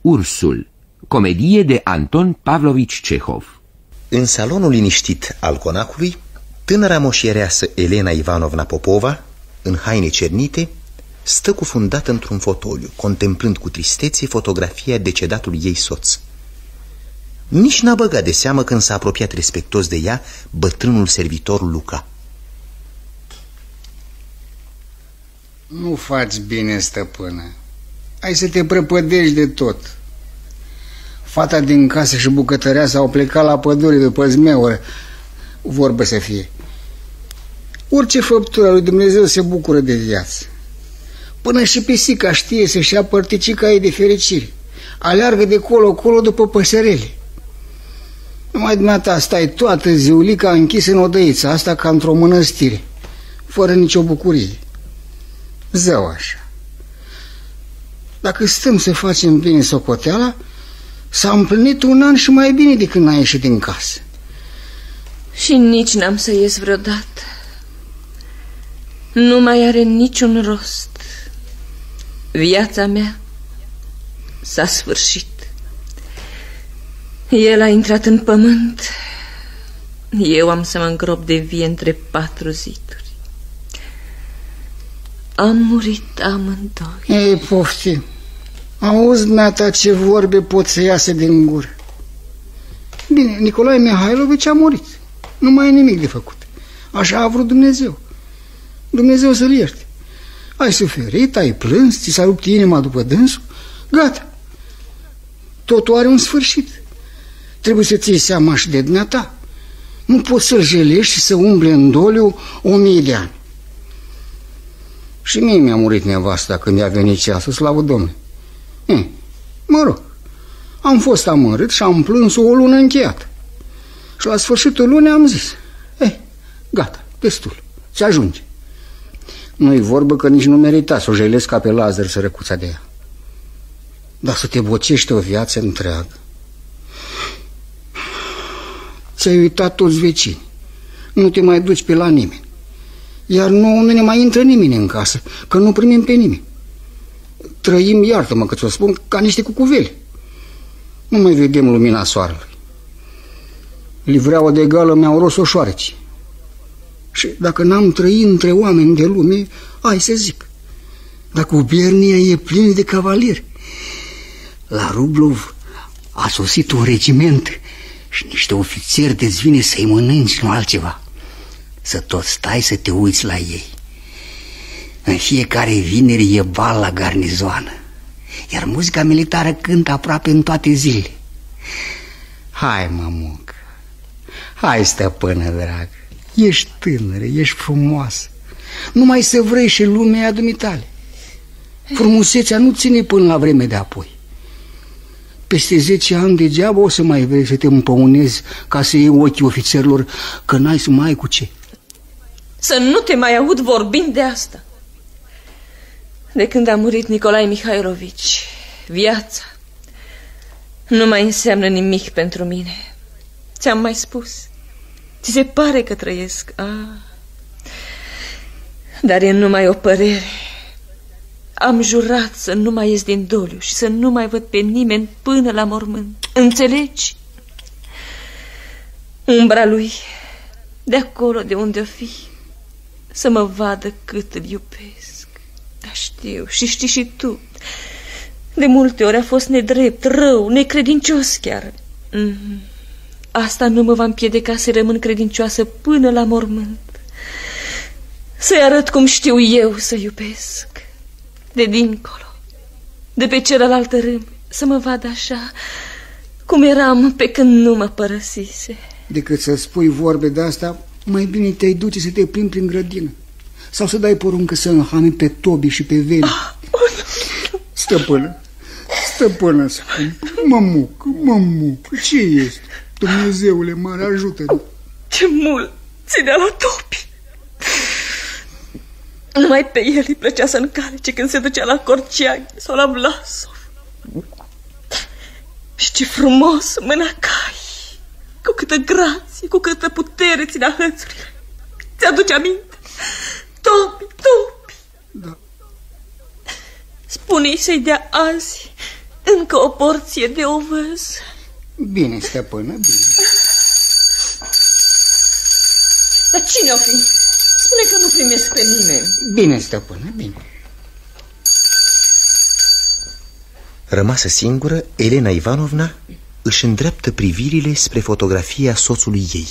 Ursul, comedie de Anton Pavlovici Cehov. În salonul liniștit al conacului, tânăra moșiereasă Elena Ivanovna Popova, în haine cernite, stă cufundată într-un fotoliu, contemplând cu tristețe fotografia decedatului ei soț. Nici n-a băgat de seamă când s-a apropiat respectuos de ea bătrânul servitor Luca. Nu faci bine, stăpână. Ai să te prăpădești de tot. Fata din casă și bucătăreasa au plecat la pădure după zmeură, vorbă să fie. Orice făptură lui Dumnezeu se bucură de viață. Până și pisica știe să-și ia părticica ei de fericire. Aleargă de colo-colo după păsărele. Numai dumneata stai toată ziulica închisă în odăița asta ca într-o mănăstire, fără nicio bucurie. Zău așa. Dacă stăm să facem bine socoteala, s-a împlinit un an și mai bine de când n-a ieșit din casă. Și nici n-am să ies vreodată. Nu mai are niciun rost. Viața mea s-a sfârșit. El a intrat în pământ. Eu am să mă îngrop de vie între 4 ziduri. Am murit amândoi. Ei, poftim. Auzi, dumneata, ce vorbe pot să iasă din gură. Bine, Nicolae Mihailovici a murit. Nu mai e nimic de făcut. Așa a vrut Dumnezeu. Dumnezeu să-l ierte. Ai suferit, ai plâns, ți s-a rupt inima după dânsul. Gata. Totul are un sfârșit. Trebuie să ții seama și de dumneata. Nu poți să-l jelești și să umble în doliu 1000 de ani. Și mie mi-a murit nevasta când i-a venit ceasul, slavă Domnului. Mă rog, am fost amărât și am plâns o lună încheiată. Și la sfârșitul lunii am zis, gata, destul, ți ajunge. Nu-i vorbă că nici nu merita să o jelesc ca pe Lazar sărăcuța de ea. Dar să te bocești o viață întreagă. Ți-ai uitat toți vecinii. Nu te mai duci pe la nimeni. Iar nu ne mai intră nimeni în casă, că nu primim pe nimeni. Trăim, iartă-mă că ți-o spun, ca niște cucuveli. Nu mai vedem lumina soarelui. Livreaua de gală mi-au ros-o șoareci. Și dacă n-am trăit între oameni de lume, hai să zic, dacă Gubernia e plin de cavalieri. La Rublov a sosit un regiment și niște ofițeri de-ți vine să-i mănânci, nu altceva. Să tot stai să te uiți la ei. În fiecare vineri e bal la garnizoană, iar muzica militară cântă aproape în toate zilele. Hai, mămucă, hai, stăpână dragă, ești tânără, ești frumoasă. Numai să vrei și lumea dumitale. Frumusețea nu ține până la vreme de apoi. Peste 10 ani degeaba o să mai vrei să te împăunezi ca să iei ochii ofițerilor, că n-ai să mai ai cu ce. Să nu te mai aud vorbind de asta. De când a murit Nicolae Mihailovici, viața nu mai înseamnă nimic pentru mine. Ți-am mai spus. Ți se pare că trăiesc. Dar e numai o părere. Am jurat să nu mai ies din doliu și să nu mai văd pe nimeni până la mormânt. Înțelegi? Umbra lui, de acolo de unde o fi, să mă vadă cât îl iubesc. Dar știu și știi și tu, de multe ori a fost nedrept, rău, necredincios chiar. Asta nu mă va împiedica să rămân credincioasă până la mormânt. Să-i arăt cum știu eu să iubesc. De dincolo, de pe celălalt râm, să mă vadă așa cum eram pe când nu mă părăsise. Decât să spui vorbe de asta, mai bine te-ai duce să te plimbi prin grădină sau să dai poruncă să înhami pe Tobi și pe Veli. Stăpână, stăpână, spune, mămucă, ce ești? Dumnezeule mare, ajută-ne. Ce mult ținea la Tobi. Numai pe el îi plăcea să încalece când se ducea la Corceaghi sau la Vlasov. Și ce frumos mâna cai, cu câtă grație, cu câtă putere ținea hățurile. Ți-aduce aminte? Tobi. Da. Spune-i să-i dea azi Încă o porție de ovăz. Bine, stăpână, bine. Dar cine o fi? Spune că nu primesc pe nimeni. Bine, stăpână, bine. Rămasă singură, Elena Ivanovna își îndreaptă privirile spre fotografia soțului ei.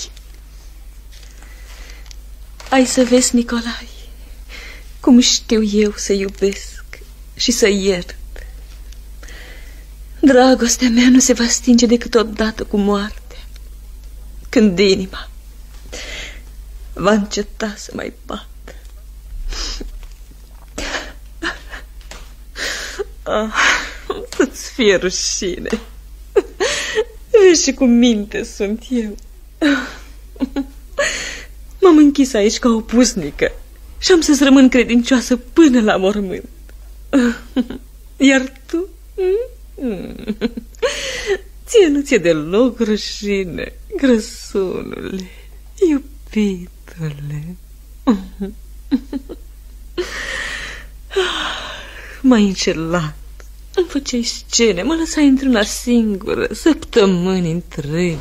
Ai să vezi, Nicolae, cum știu eu să iubesc și să iert. Dragostea mea nu se va stinge decât odată cu moartea, când inima va înceta să mai bată. Să-ți fie rușine. Vezi și cu minte sunt eu. M-am închis aici ca o pusnică și am să-ți rămân credincioasă până la mormânt. Iar tu? Ție nu ți-e deloc rușine, grăsunule, iubitule. M-ai înșelat. Îmi făceai scene, mă lăsai într-una singură săptămâni întregi.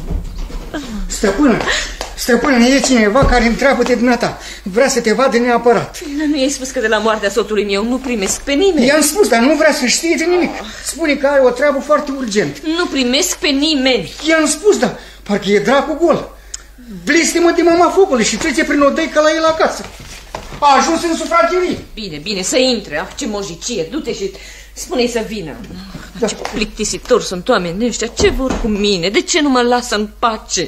Stăpână, e cineva care întreabă de dumneata. Vrea să te vadă neapărat. Nu i-ai spus că de la moartea soțului meu nu primesc pe nimeni? I-am spus, dar nu vrea să știe de nimic. Spune că are o treabă foarte urgentă. Nu primesc pe nimeni. I-am spus, dar parcă e dracu gol. Blestemă de mama focului și trece prin odăi ca la el acasă. A ajuns în sufragerie. Bine, bine, să intre. Ce mojicie, du-te și spune-i să vină. Da. Ce plictisitori sunt oamenii ăștia. Ce vor cu mine? De ce nu mă lasă în pace?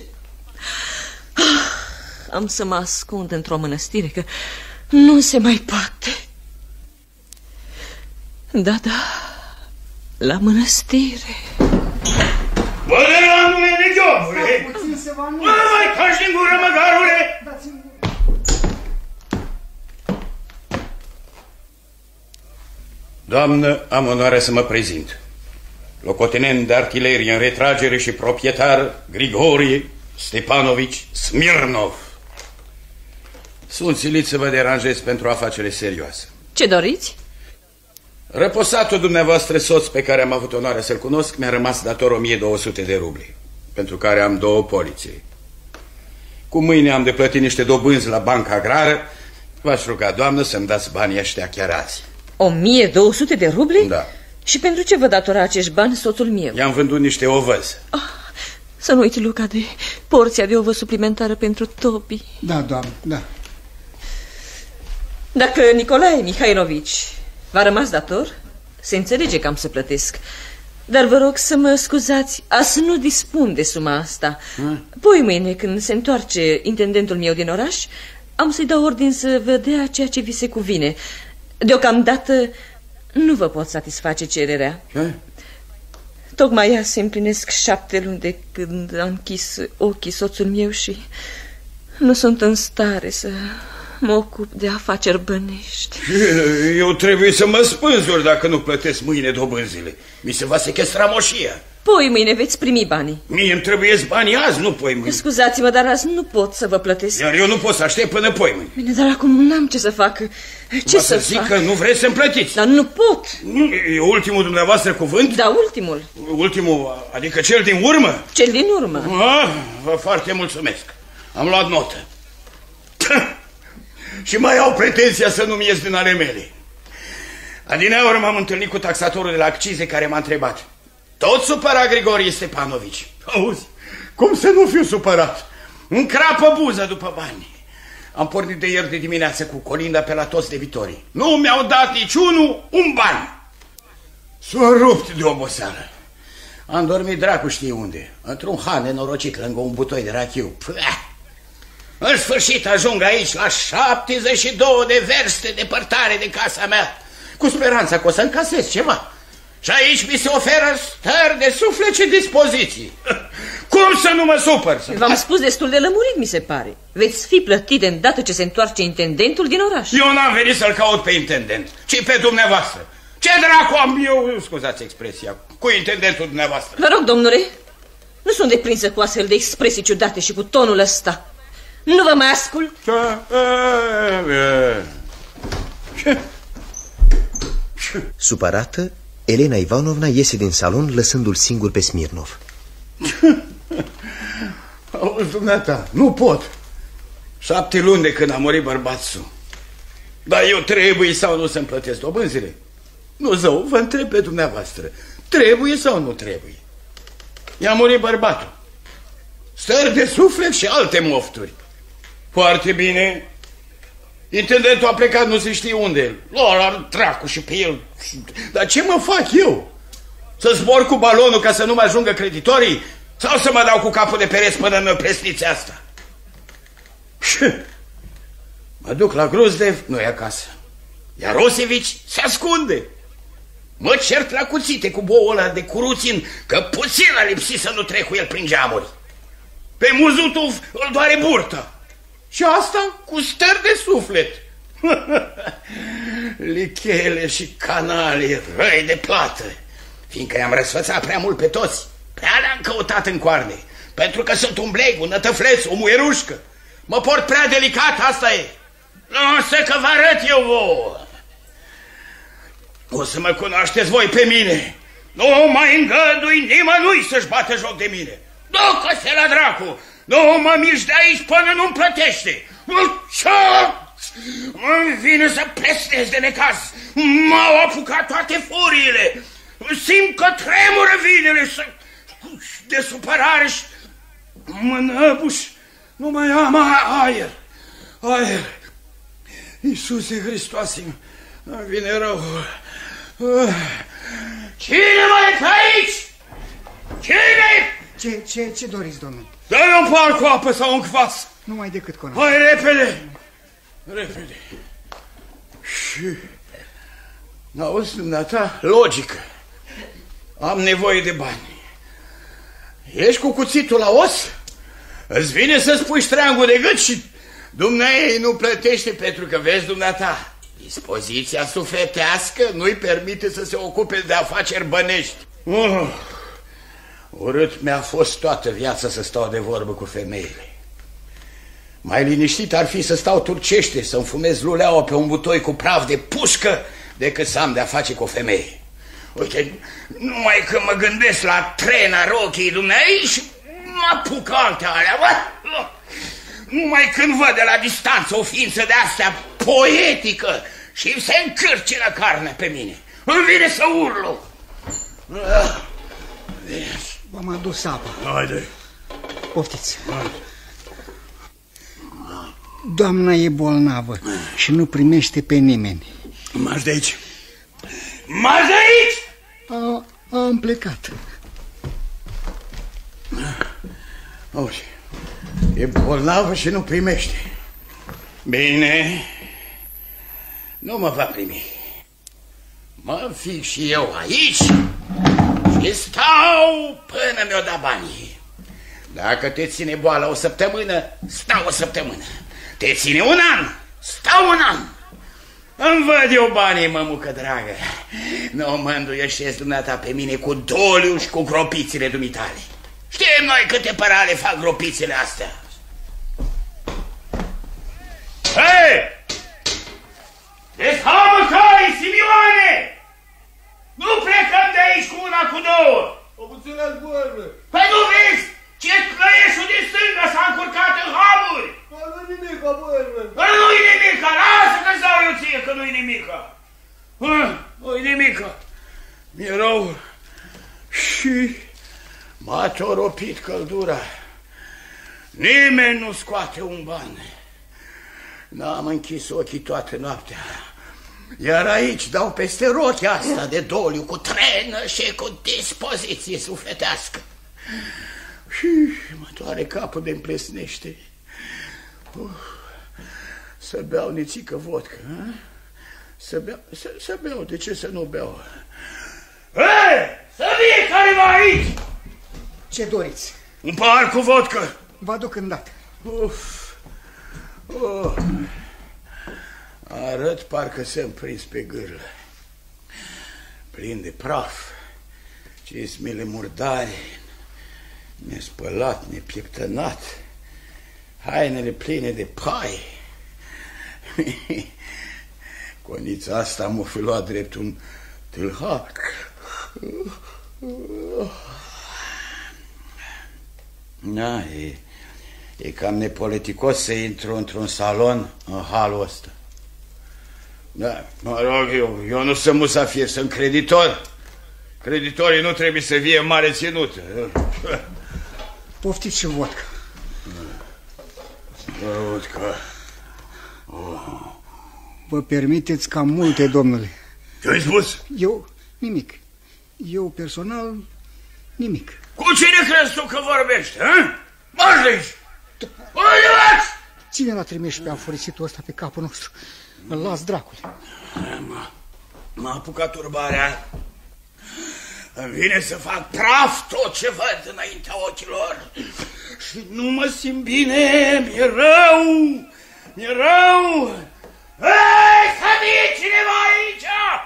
Am să mă ascund într-o mănăstire, că nu se mai poate. Da, la mănăstire. Bă, de lanule, negiobule! Bă, mai cași din gură, măgarule! Doamnă, am onoarea să mă prezint. Locotenent de artilerie în retragere și proprietar Grigorie Stepanovici Smirnov. Sunt silit să vă deranjez pentru afacere serioasă. Ce doriți? Răposatul dumneavoastră soț, pe care am avut onoarea să-l cunosc, mi-a rămas dator 1200 de rubli, pentru care am 2 polițe. Cu mâine am de plătit niște dobânzi la Banca Agrară. V-aș ruga, doamnă, să-mi dați banii ăștia chiar azi. 1200 de rubli? Da. Și pentru ce vă datora acești bani soțul meu? I-am vândut niște ovăz. Să nu uiți, Luca, de porția de ovăz suplimentară pentru Topi. Da, doamnă, da. Dacă Nicolae Mihailovici v-a rămas dator, se înțelege că am să plătesc. Dar vă rog să mă scuzați, azi nu dispun de suma asta. Poi mâine, când se întoarce intendentul meu din oraș, am să-i dau ordin să vă dea ceea ce vi se cuvine. Deocamdată nu vă pot satisface cererea. Tocmai azi se împlinesc 7 luni de când a închis ochii soțul meu și nu sunt în stare să mă ocup de afaceri bănești. Eu trebuie să mă spânzur dacă nu plătesc mâine dobânzile. Mi se va sechestra moșia. Poi mâine veți primi banii. Mie îmi trebuiesc banii azi, nu poi mâine. Scuzați-mă, dar azi nu pot să vă plătesc. Iar eu nu pot să aștept până poi mâine. Bine, dar acum n-am ce să fac. Ce să zic fac? Că nu vreți să-mi plătiți. Dar nu pot. E ultimul dumneavoastră cuvânt? Da, ultimul. Ultimul, adică cel din urmă? Cel din urmă. Vă foarte mulțumesc. Am luat notă. Și mai au pretenția să nu-mi ies din ale mele. Adineauri m-am întâlnit cu taxatorul de la accize care m-a întrebat: tot supărat, Grigorie Stepanovici? Auzi, cum să nu fiu supărat? Încrapă buză după bani. Am pornit de ieri de dimineață cu colinda pe la toți debitorii. Nu mi-au dat niciunul un ban. S-o rupt de oboseală. Am dormit dracu știe unde, într-un han nenorocit lângă un butoi de rachiu. În sfârșit ajung aici la 72 de verste depărtare de casa mea, cu speranța că o să încasez ceva. Și aici mi se oferă stări de suflet și dispoziții. Cum să nu mă supăr? V-am spus destul de lămurit, mi se pare. Veți fi plătit de îndată ce se întoarce intendentul din oraș. Eu n-am venit să-l caut pe intendent, ci pe dumneavoastră. Ce dracu am eu, scuzați expresia, cu intendentul dumneavoastră? Vă rog, domnule, nu sunt deprinsă cu astfel de expresii ciudate și cu tonul ăsta. Nu vă mai ascult. Supărată, Elena Ivanovna iese din salon, lăsându-l singur pe Smirnov. Auzi, dumneata, nu pot. 7 luni de când a murit bărbatul. Dar eu trebuie sau nu să-mi plătesc dobânzile? Nu, zău, vă întreb pe dumneavoastră. Trebuie sau nu trebuie? I-a murit bărbatul. Stări de suflet și alte mofturi. Foarte bine. Intendentul a plecat nu se știe unde. La dracu și pe el. Dar ce mă fac eu? Să zbor cu balonul ca să nu mă ajungă creditorii? Sau să mă dau cu capul de pereți până în presnița asta? Mă duc la Gruzdev, nu e acasă. Iar Rosevici se ascunde. Mă cert la cuțite cu boul ăla de Curuțin, că puțin a lipsit să nu trec cu el prin geamuri. Pe Muzutov îl doare burta. Și asta cu stări de suflet. Lichele și canale răi de plată. Fiindcă i-am răsfățat prea mult pe toți. Prea le-am căutat în coarne. Pentru că sunt un bleg, un nătăfleț, o muierușcă. Mă port prea delicat, asta e. Însă că vă arăt eu vouă. O să mă cunoașteți voi pe mine. Nu mai îngădui nimănui să-și bată joc de mine. Ducă-se la dracu. Nu mă mișc de aici până nu-mi plătește. Îmi vine să plesnesc de necaz. M-au apucat toate furiile. Simt că tremură vinele de supărare și mă năbuș. Nu mai am aer. Aer. Iisuse Hristoase, îmi vine rău. Cine mai e pe aici? Cine? Ce doriți, domnule? Dă-mi un pahar cu apă sau un cvas. Numai decât cu apă. Hai, repede. Repede. Și... n-auzi, dumneata, logică. Am nevoie de bani. Ești cu cuțitul la os? Îți vine să-ți pui ștreangul de gât și dumneai nu plătește pentru că, vezi, dumneata, dispoziția sufletească nu-i permite să se ocupe de afaceri bănești. Urât mi-a fost toată viața să stau de vorbă cu femeile. Mai liniștit ar fi să stau turcește, să-mi fumez luleaua pe un butoi cu praf de pușcă, decât să am de-a face cu o femeie. Uite, numai că mă gândesc la trena rochii dumneai și mă apuc alte alea. Numai când văd de la distanță o ființă de astea poetică și se încârcină carne pe mine, îmi vine să urlu. V-am adus apă. Haide. Poftiți. Doamna e bolnavă și nu primește pe nimeni. Marș de aici. Marș de aici! Am plecat. Auzi, e bolnavă și nu primește. Bine, nu mă va primi. Mă fic și eu aici și stau până mi-o da banii. Dacă te ține boala o săptămână, stau o săptămână. Te ține un an, stau un an. Îmi văd eu banii, mămucă dragă. Nu mă înduieșezi dumneata pe mine cu doliu și cu gropițile dumitale. Știm noi câte părale fac gropițele astea. Hei! Deshamă cai, Simioane! Nu plecăm de aici cu una, cu două! O puțină zboară! Păi nu vezi? Ce clăieșul de stânga s-a încurcat în hamuri! Nu-i nimica, bărbă! Nu-i nimica! Lasă că-ți dau eu ție că nu-i nimica! Nu-i nimica! Mi-e rău și m-a toropit căldura. Nimeni nu scoate un ban. N-am închis ochii toată noaptea. Iar aici dau peste rochia asta de doliu cu trenă și cu dispoziție sufletească. Și mă doare capul de împlesnește. Să beau nițică vodcă. Să beau, de ce să nu beau? Hei, să vie careva aici! Ce doriți? Un pahar cu vodcă. Vă aduc îndată. Arăt parcă sunt prins pe gârlă. Plin de praf, cismele murdare, nespălat, nepieptănat, hainele pline de pai. Conița asta m-o fi luat drept un tâlhar. Da, e cam nepoliticos să intru într-un salon în halul ăsta. Da, mă rog, eu nu sunt musafir, sunt creditor. Creditorii nu trebuie să fie mare ținută. Poftiți și vodka. Vodka. Vă permiteți cam multe, domnule. Ce-ai spus? Eu, nimic. Eu, personal, nimic. Cu cine crezi tu că vorbești, hă? Marși de aici! Cine l-a trimis pe aforisitul ăsta pe capul nostru? Îl las dracului. M-a apucat turbarea. Îmi vine să fac praf tot ce văd înaintea ochilor. Și nu mă simt bine, mi-e rău, mi-e rău. Hei, să vii cineva aici!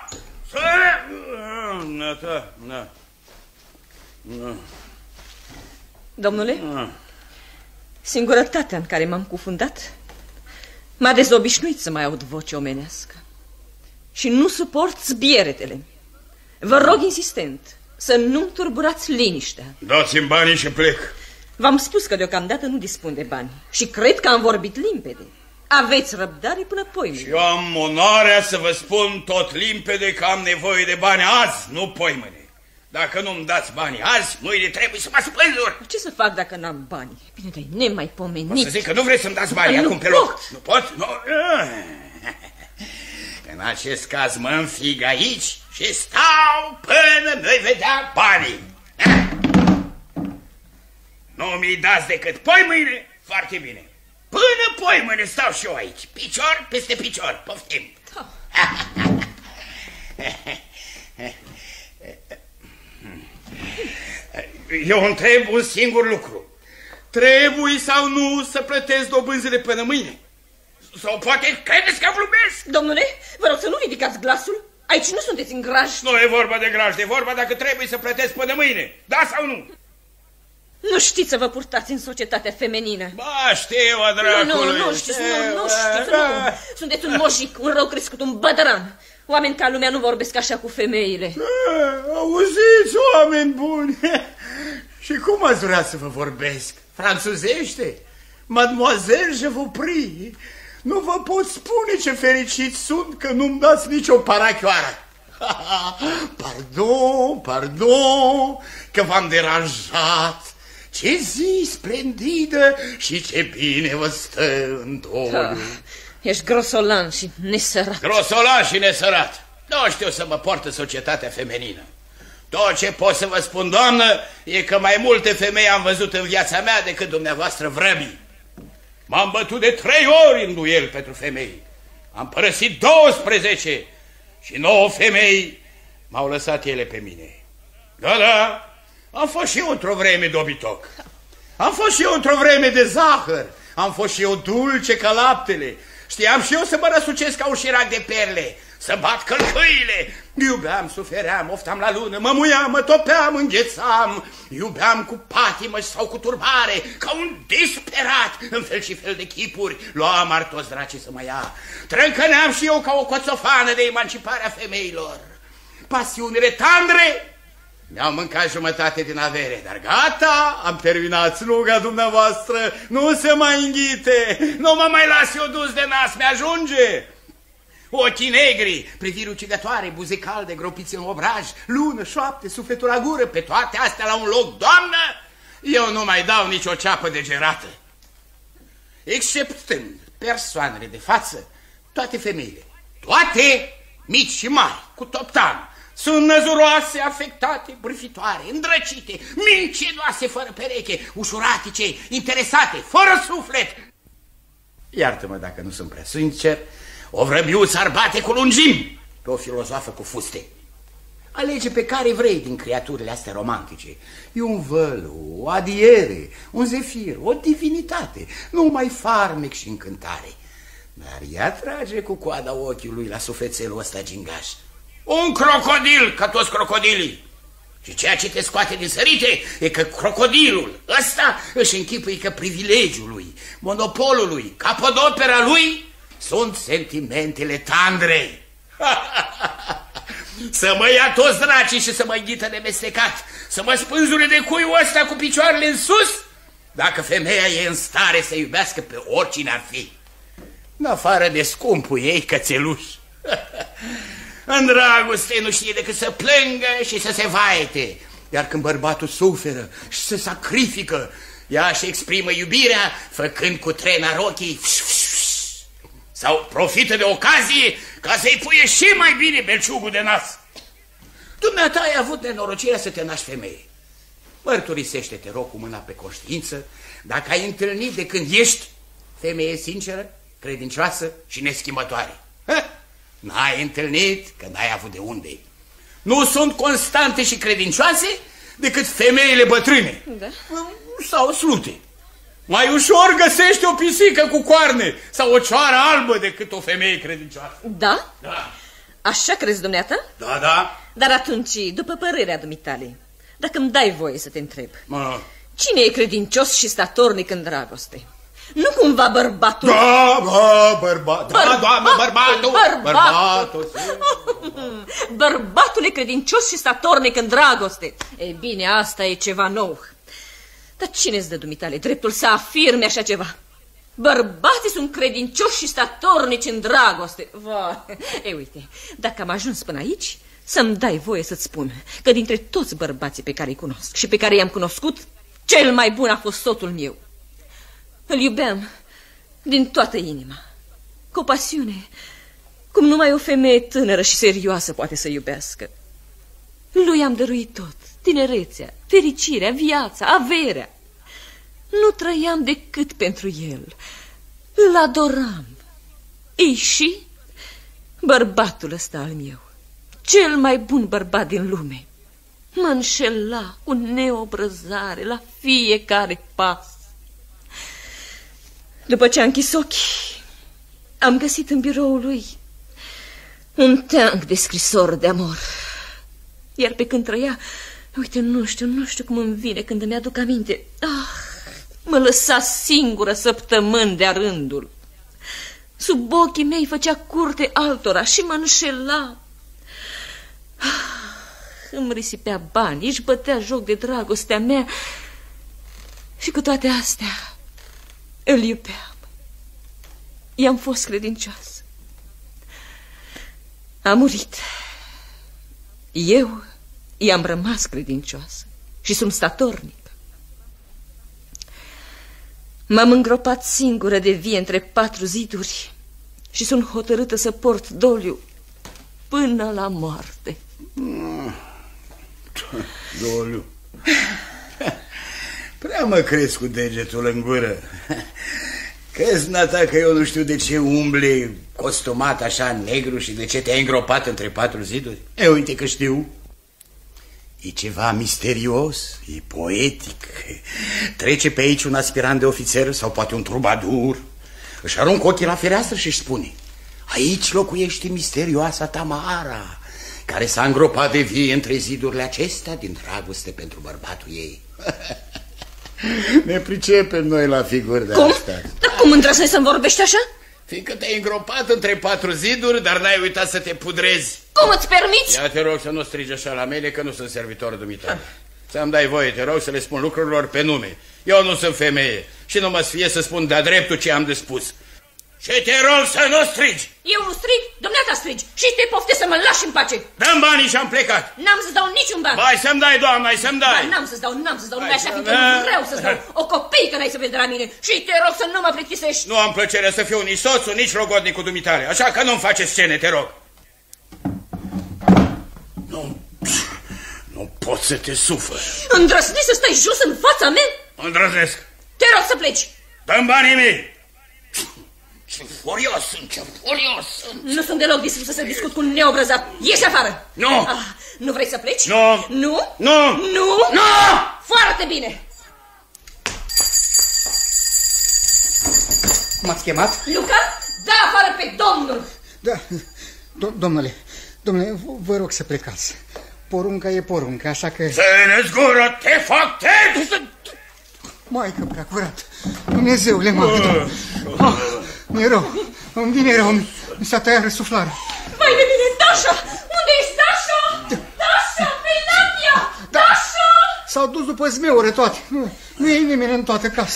Domnule, singurătatea în care m-am cufundat m-a dezobișnuit să mai aud voce omenească. Și nu suport zbieretele. Vă rog insistent să nu-mi turburați liniștea. Dați-mi banii și plec. V-am spus că deocamdată nu dispun de bani și cred că am vorbit limpede. Aveți răbdare până poimâine. Și eu am onoarea să vă spun tot limpede că am nevoie de bani azi, nu poimâine. Dacă nu-mi dați banii azi, mâine trebuie să mă spânzur. Ce să fac dacă n-am bani? Bine, dar e nemaipomenit. O să zic că nu vrei să-mi dați banii acum pe loc. Nu pot? Nu. În acest caz mă înfig aici și stau până nu-i vedea banii. Nu mi-i dați decât poimâine, foarte bine. Până poimâine stau și eu aici, picior peste picior, poftim. Eu întreb un singur lucru. Trebuie sau nu să plătesc dobânzile până mâine? Sau poate credeți că glumesc? Domnule, vă rog să nu ridicați glasul. Aici nu sunteți în graj. Nu e vorba de graj, e vorba dacă trebuie să plătesc până mâine. Da sau nu? Nu știți să vă purtați în societatea feminină. Ba, știu, dracului. Nu știți, nu știți, nu. Sunteți un mojic, un rău crescut, un bădăran. Oameni ca lumea nu vorbesc așa cu femeile. Auziți, oameni buni. Și cum ați vrea să vă vorbesc? Franțuzește? Mademoiselle, je vous prie. Nu vă pot spune ce fericit sunt că nu-mi dați nicio parachioară. Pardon, că v-am deranjat. Ce zi splendidă și ce bine vă stă în doliu. Ești grosolan și nesărat. Grosolan și nesărat. Nu știu să mă poartă societatea feminină. Tot ce pot să vă spun, doamnă, e că mai multe femei am văzut în viața mea decât dumneavoastră vrăbii. M-am bătut de 3 ori în duel pentru femei. Am părăsit 12 și 9 femei m-au lăsat ele pe mine. Da, am fost și eu într-o vreme dobitoc. Am fost și eu într-o vreme de zahăr. Am fost și eu dulce ca laptele. Știam și eu să mă răsucesc ca un șirac de perle, să bat călcâile. Iubeam, sufeream, oftam la lună, mă muiam, mă topeam, înghețam. Iubeam cu patimă sau cu turbare, ca un disperat, în fel și fel de chipuri. Luam martos dracii să mă ia. Trâncăneam și eu ca o coțofană de emanciparea femeilor. Pasiunile tandre mi-au mâncat jumătate din avere, dar gata, am terminat sluga dumneavoastră, nu se mai înghite, nu mă mai las eu dus de nas, mi-ajunge. Ochii negri, priviri ucigătoare, buze calde, gropiți în obraj, lună, șoapte, sufletul la gură, pe toate astea la un loc, doamnă, eu nu mai dau nicio ceapă degerată. Exceptând persoanele de față, toate femeile, toate, mici și mari, cu toptan, sunt năzuroase, afectate, bârfitoare, îndrăcite, mincinoase fără pereche, ușuratice, interesate, fără suflet. Iartă-mă dacă nu sunt prea sincer, o vrăbiuță ar bate cu lungimi pe o filozofă cu fuste. Alege pe care vrei din creaturile astea romantice. E un vălu, o adiere, un zefir, o divinitate, numai farmec și încântare. Dar ea trage cu coada ochiului la sufletelul ăsta gingaș. Un crocodil, ca toți crocodilii. Și ceea ce te scoate din sărite e că crocodilul ăsta își închipui că privilegiul lui, monopolul lui, capodopera lui sunt sentimentele tandre. Să mă ia toți dracii și să mă înghită de mestecat, să mă spânzure de cuiul ăsta cu picioarele în sus, dacă femeia e în stare să iubească pe oricine ar fi, în afară de scumpul ei cățeluș. În dragoste nu știe decât să plângă și să se vaete, iar când bărbatul suferă și se sacrifică, ea își exprimă iubirea făcând cu trena rochii sau profită de ocazie ca să-i puie și mai bine belciugul de nas. Dumneata ai avut nenorocirea să te naști femeie. Mărturisește, te rog, cu mâna pe conștiință, dacă ai întâlnit de când ești femeie sinceră, credincioasă și neschimbătoare. N-ai întâlnit, că n-ai avut de unde. Nu sunt constante și credincioase decât femeile bătrâne, da, sau slute. Mai ușor găsești o pisică cu coarne sau o cioară albă decât o femeie credincioasă. Da? Da. Așa crezi, dumneata? Da, da. Dar atunci, după părerea dumitale, dacă îmi dai voie să te întreb, cine e credincios și statornic în dragoste? Nu cumva bărbatul? Da, bărbatul. Da, doamne, bărbatul. Bărbatul e credincios și statornic în dragoste. Ei bine, asta e ceva nou. Dar cine-ți dă dumitale dreptul să afirme așa ceva? Bărbații sunt credincioși și statornici în dragoste. Ei, uite, dacă am ajuns până aici, să-mi dai voie să-ți spun că dintre toți bărbații pe care îi cunosc și pe care i-am cunoscut, cel mai bun a fost soțul meu. Îl iubeam din toată inima, cu o pasiune, cum numai o femeie tânără și serioasă poate să iubească. Lui am dăruit tot, tinerețea, fericirea, viața, averea. Nu trăiam decât pentru el, îl adoram. Ei și bărbatul ăsta al meu, cel mai bun bărbat din lume, mă înșela cu neobrăzare la fiecare pas. După ce a închis ochii, am găsit în biroul lui un teanc de scrisori de amor. Iar pe când trăia, uite, nu știu cum îmi vine când îmi aduc aminte, mă lăsa singură săptămâni de-a rândul. Sub ochii mei făcea curte altora și mă înșela. Îmi risipea bani, își bătea joc de dragostea mea și cu toate astea îl iubeam. I-am fost credincioasă. A murit. Eu i-am rămas credincioasă și sunt statornic. M-am îngropat singură de vie între 4 ziduri și sunt hotărâtă să port doliu până la moarte. Doliu. Prea mă crezi cu degetul în gură. Crezi, Nata, că eu nu știu de ce umbli costumat așa negru și de ce te-ai îngropat între 4 ziduri? Uite că știu. E ceva misterios, e poetic. Trece pe aici un aspirant de ofițer sau poate un trubadur, își aruncă ochii la fereastră și își spune: aici locuiește misterioasa Tamara, care s-a îngropat de vie între zidurile acestea din dragoste pentru bărbatul ei. Ne pricepem noi la figuri de astea. Dar cum îndrăznești să-mi vorbești așa? Fiindcă te-ai îngropat între 4 ziduri, dar n-ai uitat să te pudrezi. Cum îți permiți? Ia te rog să nu strigi așa la mele, că nu sunt servitor dumitale. Să-mi dai voie, te rog, să le spun lucrurilor pe nume. Eu nu sunt femeie și nu mă sfie să spun de-a dreptul ce am de spus. Și te rog să nu strigi. Eu nu strig, dumneata strigi și te pofte să mă lași în pace. Dă-mi banii și am plecat. N-am să-ți dau niciun ban. Hai să-mi dai, doamna, hai să-mi dai. N-am să-ți dau, numai așa, fiindcă nu vreau să-ți dau o copeică n-ai să vezi de la mine. Și te rog să nu mă plictisești. Nu am plăcerea să fiu nici soțul, nici logodnicul dumitale, așa că nu-mi face scene, te rog. Nu pot să te sufăr. Îndrăznești să stai jos în fața mea? Îndrăznesc. Te rog să pleci. Dă-mi banii mei. Ce furios sunt. Nu sunt deloc dispusă să discut cu un neobrăzat. Ieși afară. Nu. Nu vrei să pleci? Nu. Nu. Foarte bine. M-ați chemat? Luca, dă afară pe domnul. Da, domnule, vă rog să plecați. Porunca e porunca, așa că... Ține-ți gură, te fac text! Maică prea curat, Dumnezeule, mi-e rău, îmi vine rău, mi s-a tăiat răsuflarea. Mai de bine, Dasha! Unde ești, Dasha? S-au dus după zmeure toate. Nu e nimeni în toată casa.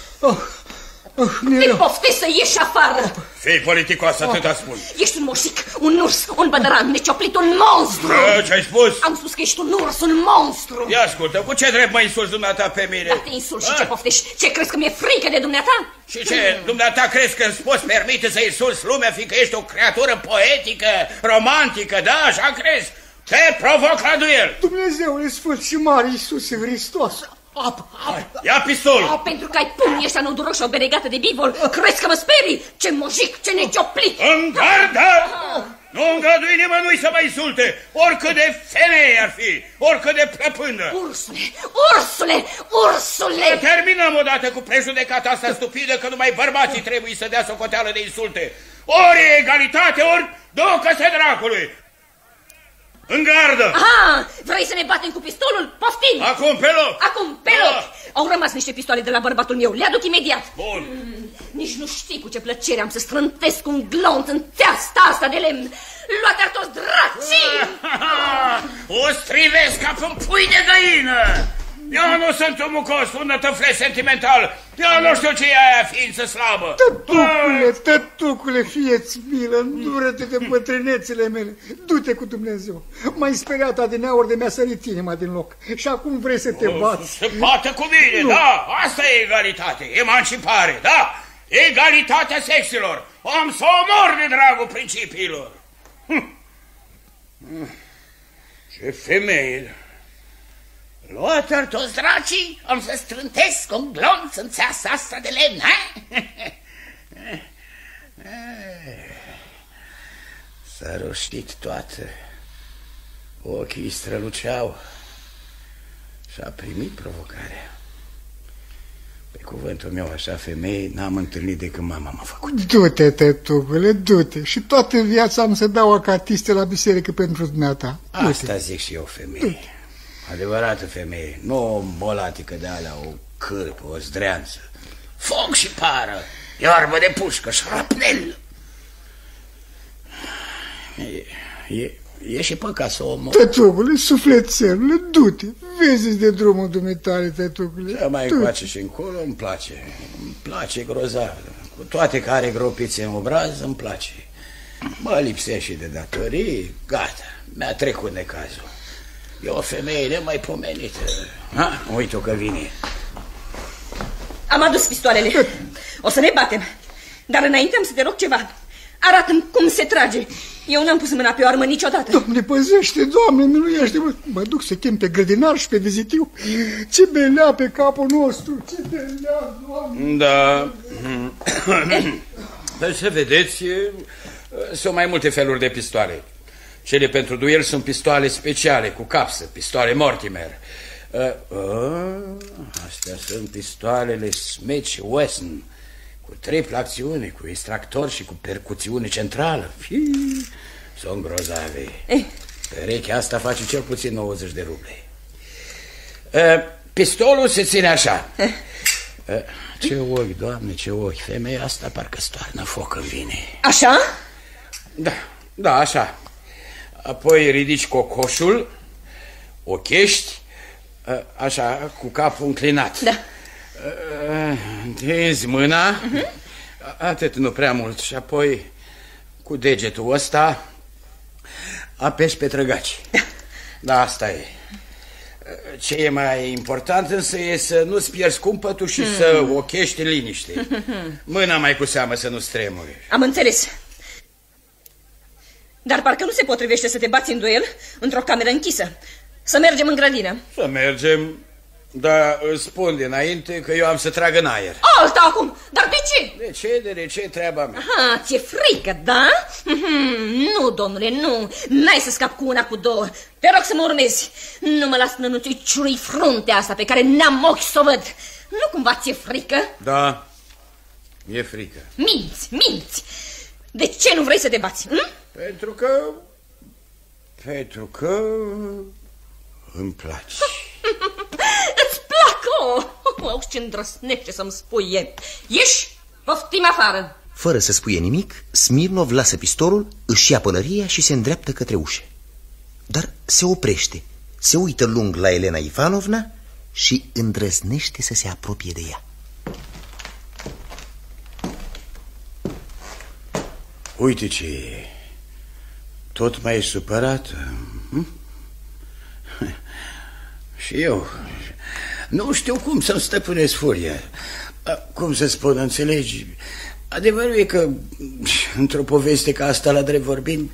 Te poftești să ieși afară. Fii politicoasă, atâta spun. Ești un moșic, un urs, un bădăran, necioplit, un monstru. Ce-ai spus? Am spus că ești un urs, un monstru. Ia ascultă, cu ce drept mă insulți dumneata pe mine? Da, te insulți și ce poftești? Ce crezi că mi-e frică de dumneata? Și ce, dumneata crezi că îți poți permite să insulți lumea fiindcă ești o creatură poetică, romantică, da? Așa crezi? Te provoc la duel. Dumnezeule Sfânt și mare Iisuse Hristos. Apă. Ia pistolul. Pentru că ai pumnii ăștia nuduroși și o beregată de bivol, crezi că mă sperii? Ce mojic, ce necioplit! În gardă! Nu îngădui nimănui să mă insulte, oricât de femeie ar fi, oricât de plăpândă. Ursule! Terminăm odată cu prejudecata asta stupidă că numai bărbații trebuie să dea socoteală de insulte. Ori e egalitate, ori ducă-se dracului. În gardă! Aha, vrei să ne batem cu pistolul? Poftim! Acum pe loc! Au rămas niște pistoale de la bărbatul meu, le aduc imediat. Bun. Nici nu știi cu ce plăcere am să strântesc un glonț în teasta asta de lemn. Luate-ar toți dracii! O strivesc ca pe un pui de găină! Eu nu sunt un mucos, un nătăfleș sentimental. Eu nu știu ce e aia ființă slabă. Tătucule, fie-ți milă, îndură-te de bătrânețele mele. Du-te cu Dumnezeu. M-ai speriat adineauri de mi-a sărit inima din loc. Și acum vrei să te bați. Se bată cu mine, nu. Da, asta e egalitate, emancipare, da? Egalitatea sexilor. Am să omor de dragul principiilor. Ce femeie! Luat-ar toți dracii, am să strântesc un glonț în țeasa asta de lemn, ha? S-a roștit toată, ochii străluceau și a primit provocarea. Pe cuvântul meu, așa femeie n-am întâlnit de când mama m-a făcut. Du-te, tătucule, du-te. Și toată viața am să dau acatiste la biserică pentru dumneata. Asta zic și eu, femeie. Adevărată femeie, nu o bolatică de alea, o cârpă, o zdreanță. Foc și pară, iarbă de pușcă, șrapnel. E și păcat să o omor. Tătucule, sufletelule, du-te. Vezi de drumul dumitale, tătucule. Ce mai încoace și încolo îmi place. Îmi place grozav. Cu toate că are gropițe în obraz, îmi place. Mă lipsește și de datorii, gata, mi-a trecut necazul. E o femeie nemaipomenită. Uite-o că vine. Am adus pistoalele. O să ne batem. Dar înainte am să te rog ceva. Arată-mi cum se trage. Eu n-am pus mâna pe o armă niciodată. Doamne, păzește, Doamne, miluiește. Mă duc să chem pe grădinar și pe vizitiu. Ce belea pe capul nostru. Ce belea, Doamne. Da. Să vedeți, sunt mai multe feluri de pistoale. Cele pentru duel sunt pistoale speciale, cu capsă, pistoale Mortimer. Astea sunt pistoalele Smith și Wesson, cu triplă acțiune, cu extractor și cu percuțiune centrală. Sunt grozave. Perechea asta face cel puțin 90 de ruble. Pistolul se ține așa. Ce ochi, Doamne, ce ochi. Femeia asta parcă stoarnă foc în vine. Așa? Da, așa. Apoi ridici cocoșul, ochești, așa, cu capul înclinat. Da. Întinzi mâna, atât, nu prea mult. Și apoi, cu degetul ăsta, apeși pe trăgaci. Da, asta e. Ce e mai important însă e să nu-ți pierzi cumpătul și să ochești în liniște. Mâna mai cu seamă să nu stremuri. Am înțeles. Dar parcă nu se potrivește să te bați în duel într-o cameră închisă. Să mergem în grădină. Să mergem, dar îți spun dinainte că eu am să trag în aer. Alta acum! Dar de ce? De ce treaba mea? Aha, ți-e frică, da? Nu, domnule, nu. N-ai să scap cu una, cu două. Te rog să mă urmezi. Nu mă las nănuțui ciui fruntea asta pe care n-am ochi să o văd. Nu cumva ți-e frică? Da, e frică. Minți. De ce nu vrei să te bați? Pentru că îmi place. Îți plac? Auzi ce îndrăsnește să-mi spui e. Ieși, poftim afară. Fără să spuie nimic, Smirnov lasă pistolul, își ia pălăria și se îndreaptă către ușă. Dar se oprește, se uită lung la Elena Ivanovna și îndrăznește să se apropie de ea. Uite ce e. Tot mai e supărată. Și eu nu știu cum să-mi stăpânesc furia. Cum să spun, înțelegi? Adevărul e că într-o poveste ca asta, la drept vorbind,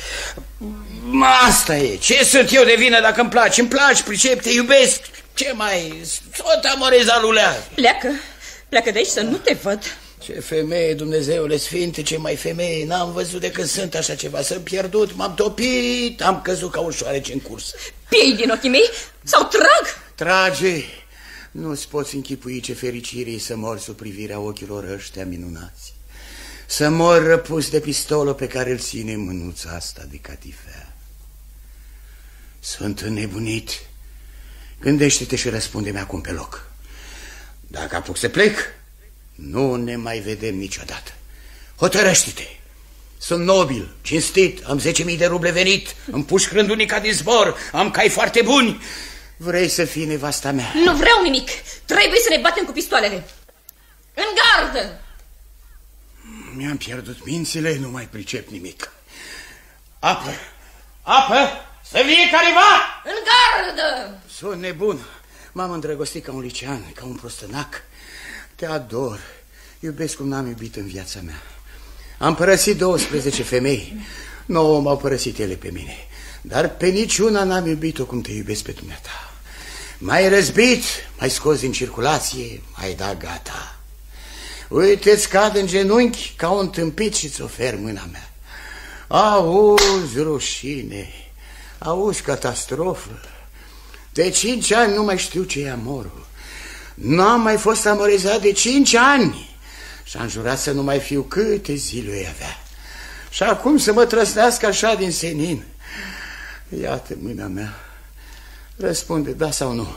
asta e. Ce sunt eu de vină dacă îmi place, pricep, te iubesc. Ce mai... Tot amoreza lulează. Pleacă de aici să nu te văd. Ce femeie, Dumnezeule Sfinte, ce mai femeie. N-am văzut de când sunt așa ceva. S-am pierdut, m-am topit, am căzut ca un șoarece în cursă. Piei din ochii mei sau trag? Trage. Nu-ți poți închipui ce fericire e să mor sub privirea ochilor ăștia minunați. Să mor răpus de pistolul pe care îl ține în mânuța asta de catifea. Sunt înnebunit. Gândește-te și răspunde-mi acum pe loc. Dacă apuc să plec, nu ne mai vedem niciodată. Hotărăște-te. Sunt nobil, cinstit, am 10.000 de ruble venit, îmi pușc rândunica din zbor, am cai foarte buni. Vrei să fii nevasta mea? Nu vreau nimic. Trebuie să ne batem cu pistoalele. În gardă! Mi-am pierdut mințile, nu mai pricep nimic. Apă! Apă! Să vie careva! În gardă! Sunt nebun. M-am îndrăgostit ca un licean, ca un prostănac. Te ador. Iubesc cum n-am iubit în viața mea. Am părăsit 12 femei. 9 m-au părăsit ele pe mine. Dar pe niciuna n-am iubit-o cum te iubesc pe dumneata. M-ai răzbit, m-ai scos din circulație, m-ai dat gata. Uite-ți cad în genunchi ca un tâmpit și-ți ofer mâna mea. Auzi, rușine, auzi, catastrofă. De 5 ani nu mai știu ce e amorul. N-am mai fost amorizat de 5 ani. Și-am jurat să nu mai fiu câte zile îi avea. Și acum să mă trăsnească așa din senin. Iată mâna mea. Răspunde, da sau nu?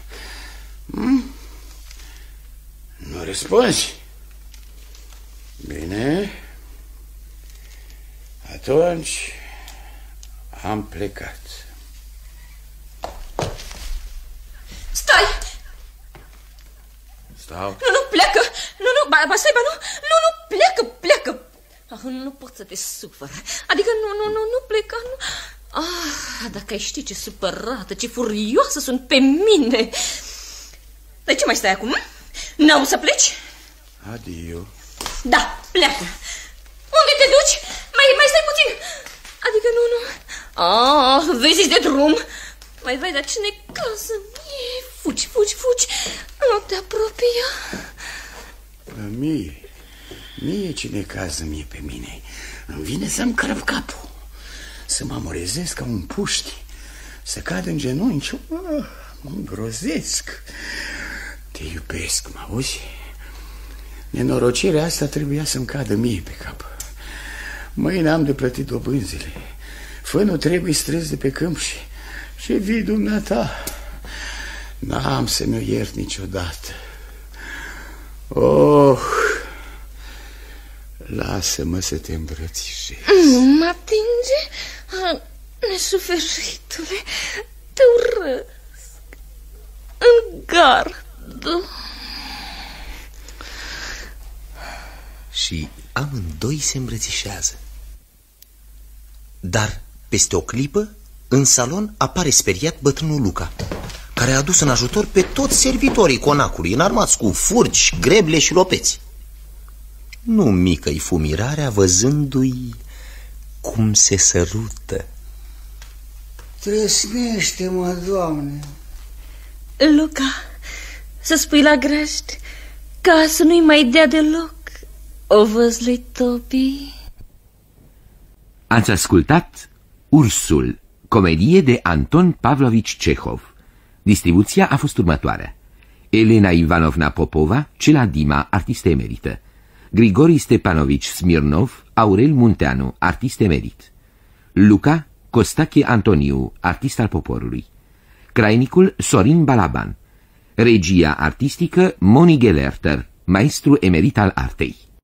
Nu răspunzi? Bine. Atunci am plecat. Stai! Stau. Nu, pleacă! Nu, stai, nu, pleacă! Nu pot să te sufăr. Adică nu pleca, nu... Dacă ai ști ce supărată, ce furioasă sunt pe mine. Dar ce mai stai acum? N-au să pleci? Adio. Da, pleacă. Unde te duci? Mai stai puțin. Adică nu. Vezi de drum. Mai vai, dar ce necază mie. Fugi. Nu te apropia. Mie ce necază mie pe mine. Îmi vine să-mi crăp capul. Să mă amorezez ca un puști. Să cad în genunchi. Mă îngrozesc. Te iubesc, mă auzi? Nenorocirea asta trebuia să-mi cadă mie pe cap. Mâine am de plătit dobânzile. Fânul trebuie strâns de pe câmp și vii dumneata. N-am să mi-o iert niciodată. Lasă-mă să te îmbrățișez. Nu mă atinge, nesuferitule. Te urăsc. În gardă. Și amândoi se îmbrățișează. Dar, peste o clipă, în salon apare speriat bătrânul Luca, care a adus în ajutor pe toți servitorii conacului, înarmați cu furci, greble și lopeți. Nu mică-i fumirarea văzându-i cum se sărută. Trăsnește-mă, Doamne! Luca, să spui la grajd ca să nu-i mai dea deloc o văzlui Topi. Ați ascultat Ursul, comedie de Anton Pavlovici Cehov. Distribuția a fost următoarea: Elena Ivanovna Popova, Cela Dima, artist emerită; Grigori Stepanovici Smirnov, Aurel Munteanu, artist emerit; Luca Costache Antoniu, artist al poporului; Crainicul Sorin Balaban; regia artistică Moni Gelerter, maestru emerit al artei.